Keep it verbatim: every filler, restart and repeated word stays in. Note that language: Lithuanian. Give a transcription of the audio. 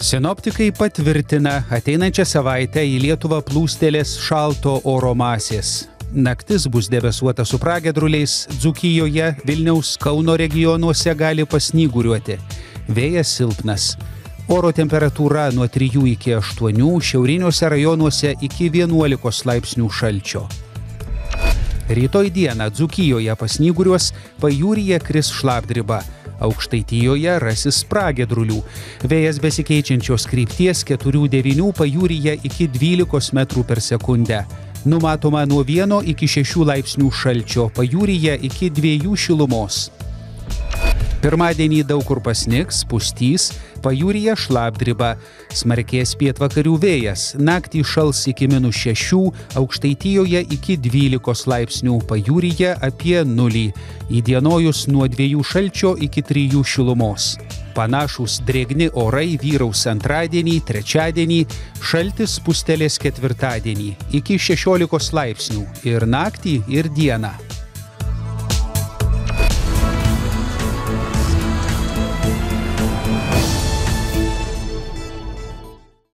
Sinoptikai patvirtina, ateinančią savaitę į Lietuvą plūstelės šalto oro masės. Naktis bus debesuota su pragiedruliais, Dzūkijoje, Vilniaus, Kauno regionuose gali pasnyguriuoti. Vėjas silpnas. Oro temperatūra nuo trijų iki aštuonių, šiauriniuose rajonuose iki vienuolikos laipsnių šalčio. Rytoj dieną Dzūkijoje pasnyguriuos, pajūryje kris šlapdriba. Aukštaitijoje rasis pragiedrulių. Vėjas besikeičiančios krypties keturių devynių pajūryje iki dvylikos metrų per sekundę. Numatoma nuo vieno iki šešių laipsnių šalčio, pajūryje iki dviejų šilumos. Pirmadienį daug kur pasnigs, pustys, pajūryje šlapdriba. Smarkės pietvakarių vėjas, naktį šals iki minus šešių, aukštaitijoje iki dvylikos laipsnių, pajūryje apie nulį. Įdienojus nuo dviejų šalčio iki trijų šilumos. Panašūs drėgni orai vyraus antradienį, trečiadienį, šaltis spustelės ketvirtadienį iki šešiolikos laipsnių ir naktį ir dieną.